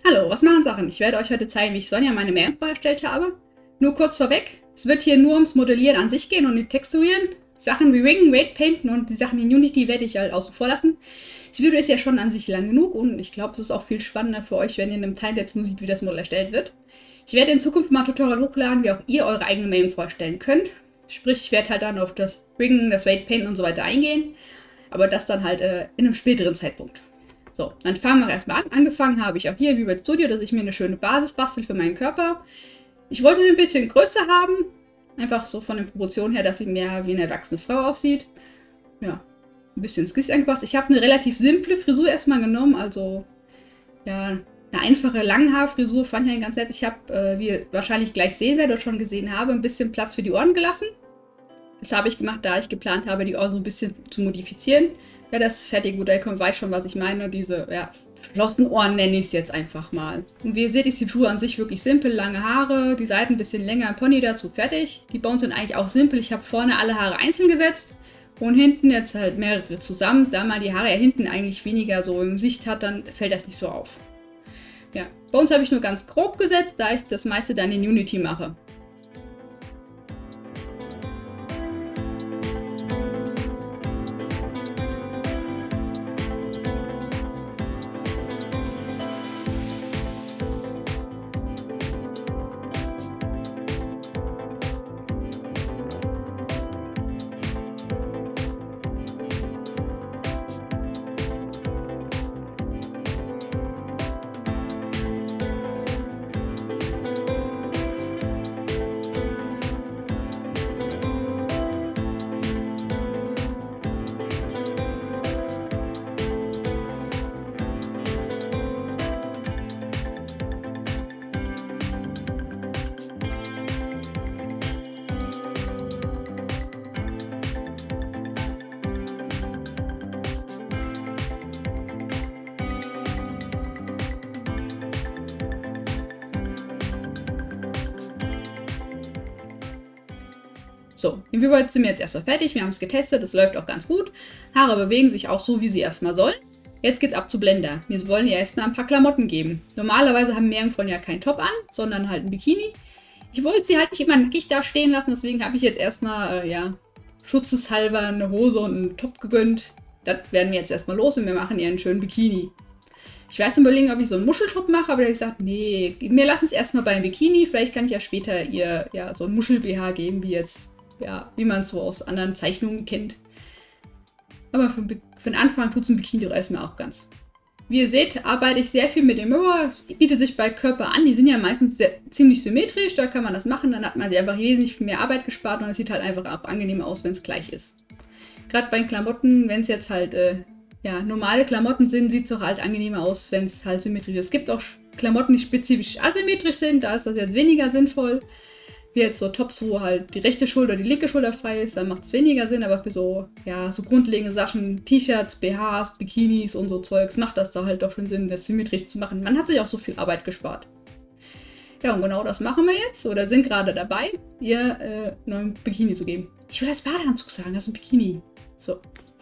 Hallo, was machen Sachen? Ich werde euch heute zeigen, wie ich Sonja meine Meerjungfrau erstellt habe. Nur kurz vorweg, es wird hier nur ums Modellieren an sich gehen und die Texturieren. Sachen wie Ringen, Weight Painten und die Sachen in Unity werde ich halt außen vor lassen. Das Video ist ja schon an sich lang genug und ich glaube, es ist auch viel spannender für euch, wenn ihr in einem Timelapse nur seht, wie das Modell erstellt wird. Ich werde in Zukunft mal Tutorial hochladen, wie auch ihr eure eigene Meerjungfrau erstellen könnt. Sprich, ich werde halt dann auf das Ringen, das Weight Painten und so weiter eingehen, aber das dann halt in einem späteren Zeitpunkt. So, dann fangen wir erstmal an. Angefangen habe ich auch hier wie bei Studio, dass ich mir eine schöne Basis bastel für meinen Körper. Ich wollte sie ein bisschen größer haben, einfach so von den Proportionen her, dass sie mehr wie eine erwachsene Frau aussieht. Ja, ein bisschen ins Gesicht angepasst. Ich habe eine relativ simple Frisur erstmal genommen, also ja, eine einfache Langhaarfrisur fand ich ja ganz nett. Ich habe, wie ihr wahrscheinlich gleich sehen werdet oder schon gesehen habe, ein bisschen Platz für die Ohren gelassen. Das habe ich gemacht, da ich geplant habe, die Ohren so ein bisschen zu modifizieren. Wer das fertige Modell kommt, weiß schon, was ich meine. Diese, ja, Flossenohren nenne ich es jetzt einfach mal. Und wie ihr seht, ist die Figur an sich wirklich simpel. Lange Haare, die Seiten ein bisschen länger, ein Pony dazu, fertig. Die Bones sind eigentlich auch simpel. Ich habe vorne alle Haare einzeln gesetzt und hinten jetzt halt mehrere zusammen. Da man die Haare ja hinten eigentlich weniger so im Sicht hat, dann fällt das nicht so auf. Ja, Bones habe ich nur ganz grob gesetzt, da ich das meiste dann in Unity mache. So, in Viewboard sind wir jetzt erstmal fertig. Wir haben es getestet, es läuft auch ganz gut. Haare bewegen sich auch so, wie sie erstmal sollen. Jetzt geht's ab zu Blender. Wir wollen ihr erstmal ein paar Klamotten geben. Normalerweise haben Meerjungfrauen ja keinen Top an, sondern halt ein Bikini. Ich wollte sie halt nicht immer nackig da stehen lassen, deswegen habe ich jetzt erstmal, ja, schutzeshalber eine Hose und einen Top gegönnt. Das werden wir jetzt erstmal los und wir machen ihr einen schönen Bikini. Ich weiß überlegen, ob ich so einen Muscheltop mache, aber da habe ich gesagt, nee, wir lassen es erstmal beim Bikini. Vielleicht kann ich ja später ihr ja so ein Muschel-BH geben, wie jetzt, ja, wie man es so aus anderen Zeichnungen kennt. Aber für den Anfang tut es ein Bikini doch erstmal auch ganz. Wie ihr seht, arbeite ich sehr viel mit dem Mirror. Bietet sich bei Körper an, die sind ja meistens ziemlich symmetrisch, da kann man das machen, dann hat man sich einfach wesentlich mehr Arbeit gespart und es sieht halt einfach auch angenehmer aus, wenn es gleich ist. Gerade bei den Klamotten, wenn es jetzt halt ja, normale Klamotten sind, sieht es auch halt angenehmer aus, wenn es halt symmetrisch ist. Es gibt auch Klamotten, die spezifisch asymmetrisch sind, da ist das jetzt weniger sinnvoll. Wie jetzt so Tops, wo halt die rechte Schulter, die linke Schulter frei ist, dann macht es weniger Sinn, aber für so, ja, so grundlegende Sachen, T-Shirts, BHs, Bikinis und so Zeugs, macht das da halt doch schon Sinn, das symmetrisch zu machen. Man hat sich auch so viel Arbeit gespart. Ja, und genau das machen wir jetzt, oder sind gerade dabei, ihr neuen Bikini zu geben. Ich will als Badeanzug sagen, das ist ein Bikini. So.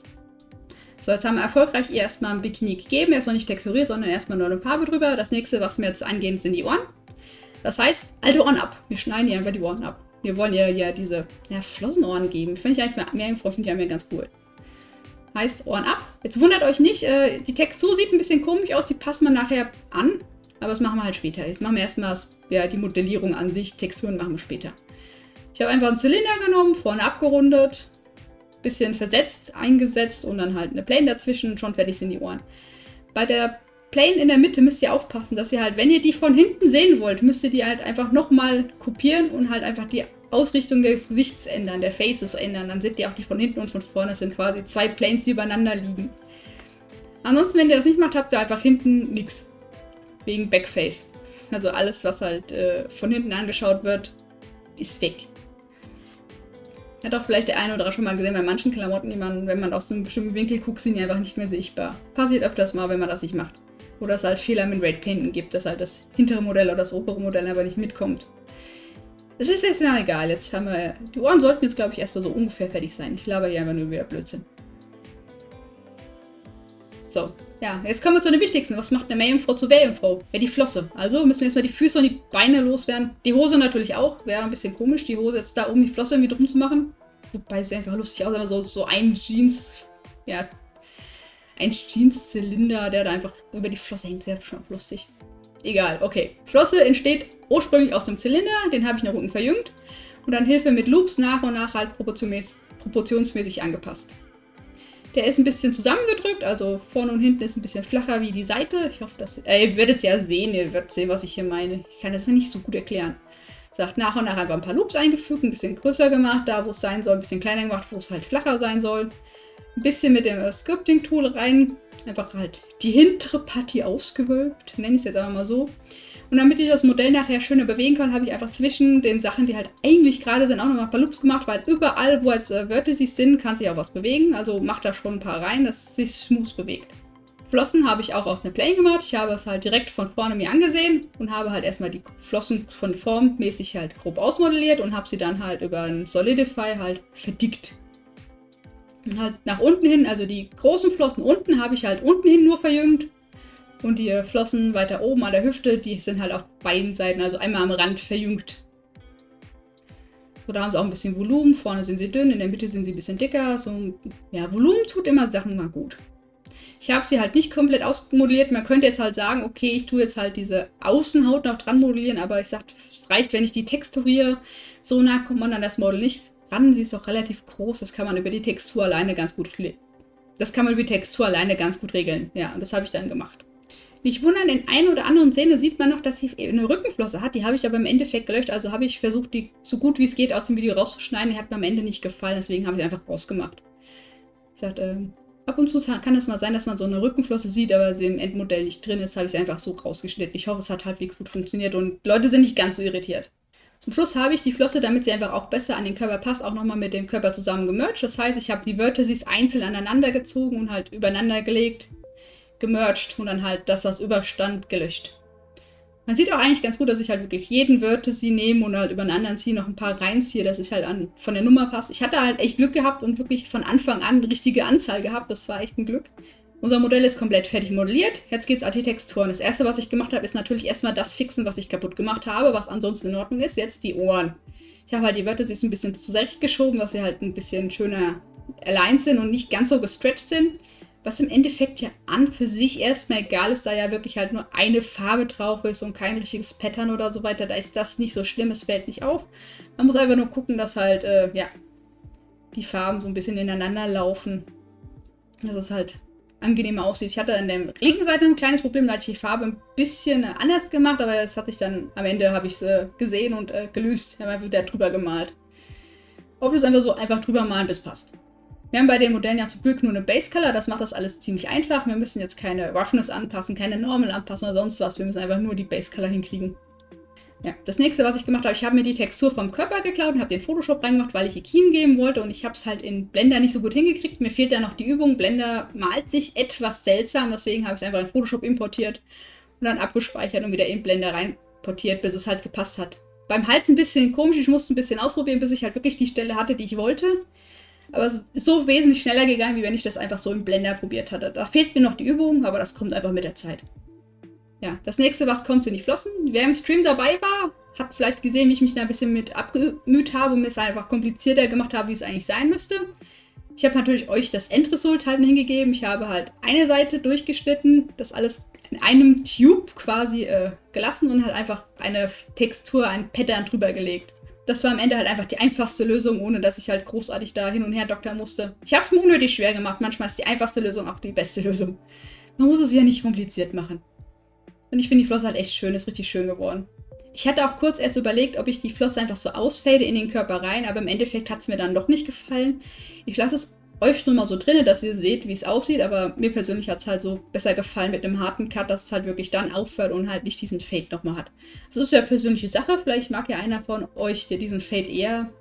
So, jetzt haben wir erfolgreich ihr erstmal ein Bikini gegeben. Er ist noch nicht texturiert, sondern erstmal nur eine Farbe drüber. Das nächste, was wir jetzt angehen, sind die Ohren. Das heißt, alte Ohren ab. Wir schneiden ihr einfach die Ohren ab. Wir wollen ihr ja diese Flossenohren geben. Finde ich eigentlich für Meerjungfrau, finde ich ja ganz cool. Heißt, Ohren ab. Jetzt wundert euch nicht, die Textur sieht ein bisschen komisch aus, die passen wir nachher an. Aber das machen wir halt später. Jetzt machen wir erstmal ja, die Modellierung an sich. Texturen machen wir später. Ich habe einfach einen Zylinder genommen, vorne abgerundet, bisschen versetzt, eingesetzt und dann halt eine Plane dazwischen und schon fertig sind die Ohren. Bei der Plane in der Mitte müsst ihr aufpassen, dass ihr halt, wenn ihr die von hinten sehen wollt, müsst ihr die halt einfach nochmal kopieren und halt einfach die Ausrichtung des Gesichts ändern, der Faces ändern. Dann seht ihr auch die von hinten und von vorne. Das sind quasi zwei Planes, die übereinander liegen. Ansonsten, wenn ihr das nicht macht, habt ihr einfach hinten nichts. Wegen Backface. Also alles, was halt von hinten angeschaut wird, ist weg. Hat auch vielleicht der eine oder andere schon mal gesehen, bei manchen Klamotten, die man, wenn man aus einem bestimmten Winkel guckt, sind die einfach nicht mehr sichtbar. Passiert öfters mal, wenn man das nicht macht. Oder es halt Fehler mit Weight Painten gibt, dass halt das hintere Modell oder das obere Modell aber nicht mitkommt. Es ist jetzt mal egal, jetzt haben wir, die Ohren sollten jetzt glaube ich erstmal so ungefähr fertig sein. Ich laber hier einfach nur wieder Blödsinn. So, Ja, jetzt kommen wir zu den wichtigsten. Was macht eine Meerjungfrau zur Meerjungfrau? Ja, die Flosse. Also müssen wir jetzt mal die Füße und die Beine loswerden. Die Hose natürlich auch. Wäre ein bisschen komisch, die Hose jetzt da um die Flosse irgendwie drum zu machen. Wobei es einfach lustig aussieht, so ein Jeans, ja, ein Jeans-Zylinder, der da einfach über die Flosse hängt. Sehr schon lustig. Egal, okay. Flosse entsteht ursprünglich aus dem Zylinder, den habe ich nach unten verjüngt und dann Hilfe mit Loops nach und nach halt proportionsmäßig angepasst. Der ist ein bisschen zusammengedrückt, also vorne und hinten ist ein bisschen flacher wie die Seite. Ich hoffe, dass ihr werdet es ja sehen, ihr werdet sehen, was ich hier meine. Ich kann das mal nicht so gut erklären. Sagt nach und nach einfach ein paar Loops eingefügt, ein bisschen größer gemacht, da wo es sein soll, ein bisschen kleiner gemacht, wo es halt flacher sein soll. Ein bisschen mit dem Scripting-Tool rein, einfach halt die hintere Partie ausgewölbt, nenne ich es jetzt einfach mal so. Und damit ich das Modell nachher schöner bewegen kann, habe ich einfach zwischen den Sachen, die halt eigentlich gerade sind, auch nochmal ein paar Loops gemacht, weil überall, wo jetzt Vertices sind, kann sich auch was bewegen. Also macht da schon ein paar rein, dass sich smooth bewegt. Flossen habe ich auch aus einer Plane gemacht. Ich habe es halt direkt von vorne mir angesehen und habe halt erstmal die Flossen von formmäßig halt grob ausmodelliert und habe sie dann halt über ein Solidify halt verdickt. Und halt nach unten hin, also die großen Flossen unten habe ich halt unten hin nur verjüngt. Und die Flossen weiter oben an der Hüfte, die sind halt auf beiden Seiten, also einmal am Rand verjüngt. So, da haben sie auch ein bisschen Volumen. Vorne sind sie dünn, in der Mitte sind sie ein bisschen dicker. So, ja, Volumen tut immer Sachen mal gut. Ich habe sie halt nicht komplett ausmodelliert. Man könnte jetzt halt sagen, okay, ich tue jetzt halt diese Außenhaut noch dran modellieren, aber ich sage, es reicht, wenn ich die texturiere. So nah kommt man an das Model nicht ran. Sie ist doch relativ groß, das kann man über die Textur alleine ganz gut regeln. Ja, und das habe ich dann gemacht. Nicht wundern, in ein oder anderen Szene sieht man noch, dass sie eine Rückenflosse hat. Die habe ich aber im Endeffekt gelöscht. Also habe ich versucht, die so gut wie es geht aus dem Video rauszuschneiden. Die hat mir am Ende nicht gefallen, deswegen habe ich sie einfach rausgemacht. Ich sagte, ab und zu kann es mal sein, dass man so eine Rückenflosse sieht, aber sie im Endmodell nicht drin ist, habe ich sie einfach so rausgeschnitten. Ich hoffe, es hat halbwegs gut funktioniert und Leute sind nicht ganz so irritiert. Zum Schluss habe ich die Flosse, damit sie einfach auch besser an den Körper passt, auch nochmal mit dem Körper zusammen gemerged. Das heißt, ich habe die Vertices einzeln aneinander gezogen und halt übereinander gelegt, gemerged und dann halt das, was überstand, gelöscht. Man sieht auch eigentlich ganz gut, dass ich halt wirklich jeden Vertice nehme und halt über einen anderen ziehe, noch ein paar reinziehe, dass es halt von der Nummer passt. Ich hatte halt echt Glück gehabt und wirklich von Anfang an eine richtige Anzahl gehabt. Das war echt ein Glück. Unser Modell ist komplett fertig modelliert. Jetzt geht es an die Texturen. Das erste, was ich gemacht habe, ist natürlich erstmal das fixen, was ich kaputt gemacht habe, was ansonsten in Ordnung ist. Jetzt die Ohren. Ich habe halt die Vertices ein bisschen zurechtgeschoben, dass sie halt ein bisschen schöner aligned sind und nicht ganz so gestretched sind. Was im Endeffekt ja an für sich erstmal egal ist, da ja wirklich halt nur eine Farbe drauf ist und kein richtiges Pattern oder so weiter. Da ist das nicht so schlimm, es fällt nicht auf. Man muss einfach nur gucken, dass halt, ja, die Farben so ein bisschen ineinander laufen. Dass es halt angenehmer aussieht. Ich hatte an der linken Seite ein kleines Problem, da hatte ich die Farbe ein bisschen anders gemacht, aber das hat sich dann, am Ende habe ich es gesehen und gelöst. Ich habe wieder drüber gemalt. Ob das einfach so einfach drüber malen, bis passt. Wir haben bei den Modellen ja zum Glück nur eine Base Color, das macht das alles ziemlich einfach. Wir müssen jetzt keine Roughness anpassen, keine Normal anpassen oder sonst was. Wir müssen einfach nur die Base Color hinkriegen. Ja, das nächste, was ich gemacht habe, ich habe mir die Textur vom Körper geklaut und habe den Photoshop reingemacht, weil ich Ikin geben wollte und ich habe es halt in Blender nicht so gut hingekriegt. Mir fehlt da noch die Übung. Blender malt sich etwas seltsam, deswegen habe ich es einfach in Photoshop importiert und dann abgespeichert und wieder in Blender rein portiert, bis es halt gepasst hat. Beim Hals ein bisschen komisch, ich musste ein bisschen ausprobieren, bis ich halt wirklich die Stelle hatte, die ich wollte. Aber es ist so wesentlich schneller gegangen, wie wenn ich das einfach so im Blender probiert hatte. Da fehlt mir noch die Übung, aber das kommt einfach mit der Zeit. Ja, das nächste, was kommt, sind die Flossen. Wer im Stream dabei war, hat vielleicht gesehen, wie ich mich da ein bisschen mit abgemüht habe und mir es einfach komplizierter gemacht habe, wie es eigentlich sein müsste. Ich habe natürlich euch das Endresultat hingegeben. Ich habe halt eine Seite durchgeschnitten, das alles in einem Tube quasi gelassen und halt einfach eine Textur, ein Pattern drüber gelegt. Das war am Ende halt einfach die einfachste Lösung, ohne dass ich halt großartig da hin und her doktern musste. Ich habe es mir unnötig schwer gemacht. Manchmal ist die einfachste Lösung auch die beste Lösung. Man muss es ja nicht kompliziert machen. Und ich finde die Flosse halt echt schön, ist richtig schön geworden. Ich hatte auch kurz erst überlegt, ob ich die Flosse einfach so ausfade in den Körper rein, aber im Endeffekt hat es mir dann doch nicht gefallen. Ich lasse es euch nur mal so drin, dass ihr seht, wie es aussieht, aber mir persönlich hat es halt so besser gefallen mit einem harten Cut, dass es halt wirklich dann aufhört und halt nicht diesen Fade nochmal hat. Das ist ja persönliche Sache, vielleicht mag ja einer von euch, der diesen Fade eher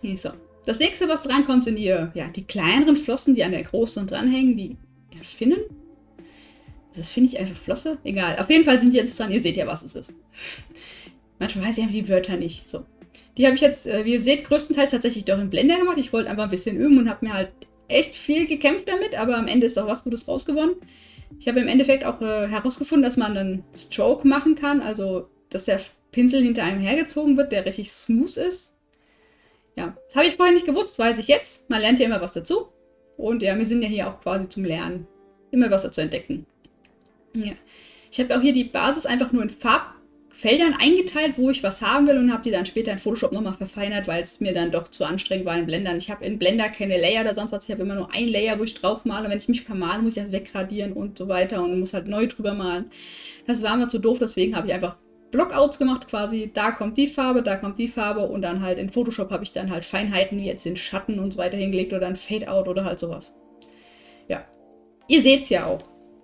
So. Das nächste, was drankommt, sind die kleineren Flossen, die an der großen dranhängen, die Finnen. Das finde ich einfach Flosse. Egal. Auf jeden Fall sind die jetzt dran. Ihr seht ja, was es ist. Manchmal weiß ich einfach die Wörter nicht. So. Die habe ich jetzt, wie ihr seht, größtenteils tatsächlich doch in Blender gemacht. Ich wollte einfach ein bisschen üben und habe mir halt echt viel gekämpft damit, aber am Ende ist auch was Gutes rausgewonnen. Ich habe im Endeffekt auch herausgefunden, dass man einen Stroke machen kann, also dass der Pinsel hinter einem hergezogen wird, der richtig smooth ist. Ja, das habe ich vorher nicht gewusst, weiß ich jetzt. Man lernt ja immer was dazu. Und ja, wir sind ja hier auch quasi zum Lernen. Immer was dazu entdecken. Ja. Ich habe auch hier die Basis einfach nur in Farbfeldern eingeteilt, wo ich was haben will und habe die dann später in Photoshop nochmal verfeinert, weil es mir dann doch zu anstrengend war in Blender. Ich habe in Blender keine Layer oder sonst was. Ich habe immer nur ein Layer, wo ich drauf male. Und wenn ich mich vermale, muss ich das wegradieren und so weiter und muss halt neu drüber malen. Das war mir zu doof, deswegen habe ich einfach Blockouts gemacht quasi. Da kommt die Farbe und dann halt in Photoshop habe ich dann halt Feinheiten wie jetzt den Schatten und so weiter hingelegt oder ein Fade-Out oder halt sowas. Ja, ihr seht es ja auch.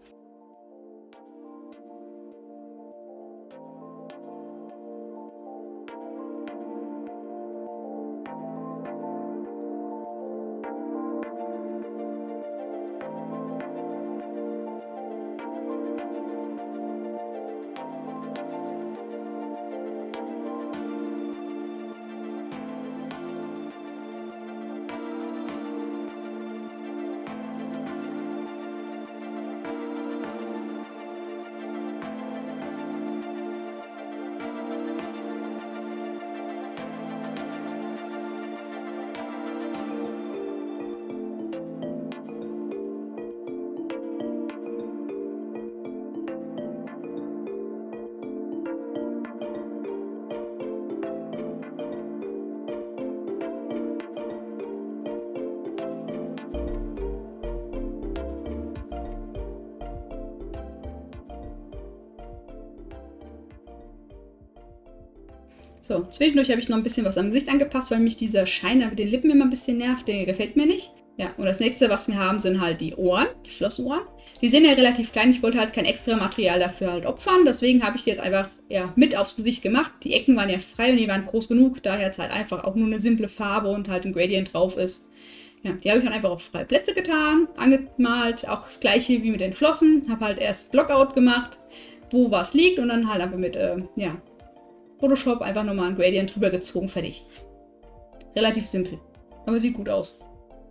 So, zwischendurch habe ich noch ein bisschen was am Gesicht angepasst, weil mich dieser Schein mit den Lippen immer ein bisschen nervt. Der gefällt mir nicht. Ja, und das nächste, was wir haben, sind halt die Ohren, die Flossenohren. Die sind ja relativ klein. Ich wollte halt kein extra Material dafür halt opfern. Deswegen habe ich die jetzt einfach mit aufs Gesicht gemacht. Die Ecken waren ja frei und die waren groß genug. Daher jetzt halt einfach auch nur eine simple Farbe und halt ein Gradient drauf ist. Ja, die habe ich dann einfach auf freie Plätze getan, angemalt. Auch das gleiche wie mit den Flossen. Habe halt erst Blockout gemacht, wo was liegt und dann halt einfach mit, Photoshop einfach nochmal ein Gradient drüber gezogen, fertig. Relativ simpel, aber sieht gut aus.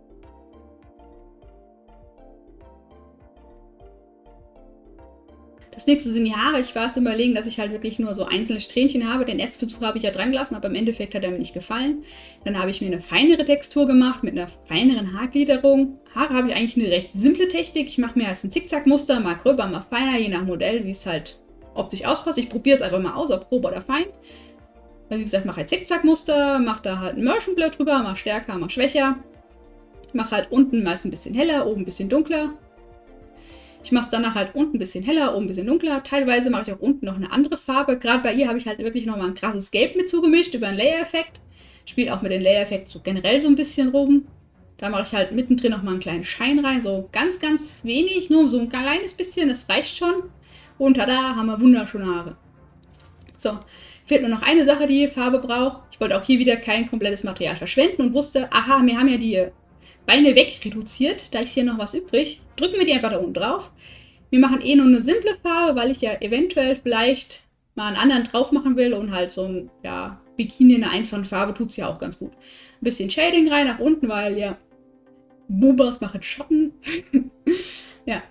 Das nächste sind die Haare. Ich war erst überlegen, dass ich halt wirklich nur so einzelne Strähnchen habe. Den ersten Versuch habe ich ja dran gelassen, aber im Endeffekt hat er mir nicht gefallen. Dann habe ich mir eine feinere Textur gemacht mit einer feineren Haargliederung. Haare habe ich eigentlich eine recht simple Technik. Ich mache mir erst ein Zickzackmuster, mal gröber, mal feiner, je nach Modell, wie es halt optisch auspasst. Ich probiere es einfach mal aus, ob grob oder fein. Wie gesagt, mache halt Zickzackmuster, mache da halt ein Immersion Blur drüber, mal stärker, mal schwächer. Ich mache halt unten meist ein bisschen heller, oben ein bisschen dunkler. Ich mache es danach halt unten ein bisschen heller, oben ein bisschen dunkler. Teilweise mache ich auch unten noch eine andere Farbe. Gerade bei ihr habe ich halt wirklich nochmal ein krasses Gelb mit zugemischt über einen Layer-Effekt. Spiele auch mit den Layer-Effekt so generell so ein bisschen rum. Da mache ich halt mittendrin nochmal einen kleinen Schein rein, so ganz, ganz wenig, nur so ein kleines bisschen, das reicht schon. Und tada, haben wir wunderschöne Haare. So, fehlt nur noch eine Sache, die Farbe braucht. Ich wollte auch hier wieder kein komplettes Material verschwenden und wusste, aha, wir haben ja die Beine wegreduziert. Da ist hier noch was übrig. Drücken wir die einfach da unten drauf. Wir machen eh nur eine simple Farbe, weil ich ja eventuell vielleicht mal einen anderen drauf machen will und halt so ein Bikini in einer einfachen Farbe tut es ja auch ganz gut. Ein bisschen Shading rein nach unten, weil ja, Bubas machen Schatten. Ja.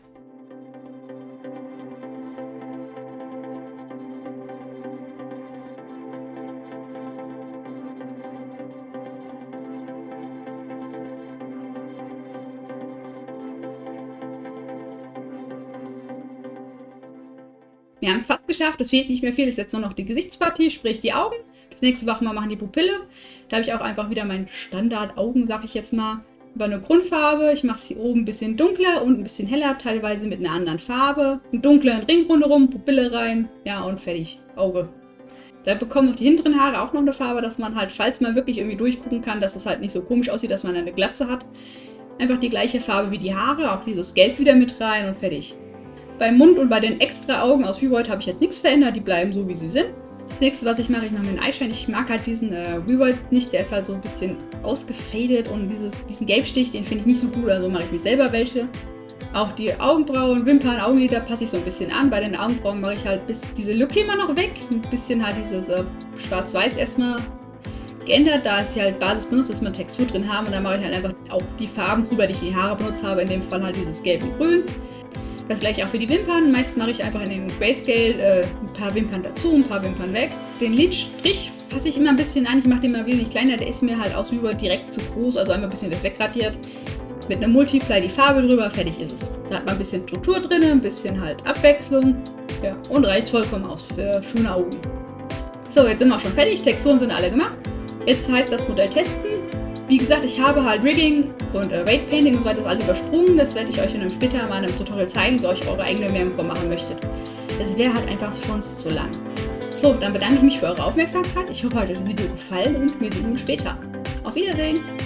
Wir haben es fast geschafft, es fehlt nicht mehr viel, es ist jetzt nur noch die Gesichtspartie, sprich die Augen. Das nächste, was wir machen, die Pupille. Da habe ich auch einfach wieder meinen Standard-Augen, sag ich jetzt mal, über eine Grundfarbe. Ich mache es hier oben ein bisschen dunkler und ein bisschen heller, teilweise mit einer anderen Farbe. Einen dunkleren Ring rundherum, Pupille rein, ja und fertig, Auge. Da bekommen auch die hinteren Haare auch noch eine Farbe, dass man halt, falls man wirklich irgendwie durchgucken kann, dass es halt nicht so komisch aussieht, dass man eine Glatze hat. Einfach die gleiche Farbe wie die Haare, auch dieses Gelb wieder mit rein und fertig. Beim Mund und bei den extra Augen aus Revoid habe ich jetzt nichts verändert, die bleiben so wie sie sind. Das nächste, was ich mache mir einen Eyeshine. Ich mag halt diesen Reworld nicht, der ist halt so ein bisschen ausgefadet und diesen Gelbstich, den finde ich nicht so gut, also mache ich mir selber welche. Auch die Augenbrauen, Wimpern, Augenlider passe ich so ein bisschen an. Bei den Augenbrauen mache ich halt diese Lücke immer noch weg. Ein bisschen halt dieses Schwarz-Weiß erstmal geändert, da ich halt Basis benutze, dass wir Textur drin haben. Und dann mache ich halt einfach auch die Farben drüber, die ich in die Haare benutzt habe. In dem Fall halt dieses Gelb und Grün. Das gleiche auch für die Wimpern. Meistens mache ich einfach in den Grayscale ein paar Wimpern dazu, ein paar Wimpern weg. Den Lidstrich passe ich immer ein bisschen an. Ich mache den mal wesentlich kleiner. Der ist mir halt aus Reworld direkt zu groß, also einmal ein bisschen das wegradiert. Mit einem Multiply die Farbe drüber, fertig ist es. Da hat man ein bisschen Struktur drin, ein bisschen halt Abwechslung. Ja, und reicht vollkommen aus für schöne Augen. So, jetzt sind wir auch schon fertig. Texturen sind alle gemacht. Jetzt heißt das Modell testen. Wie gesagt, ich habe halt Rigging und Weight Painting und so weiter alles übersprungen. Das werde ich euch in einem später mal in einem Tutorial zeigen, wie ihr euch eure eigene Mehrung machen möchtet. Das wäre halt einfach für uns zu lang. So, dann bedanke ich mich für eure Aufmerksamkeit. Ich hoffe, euch hat das Video gefallen und wir sehen uns später. Auf Wiedersehen!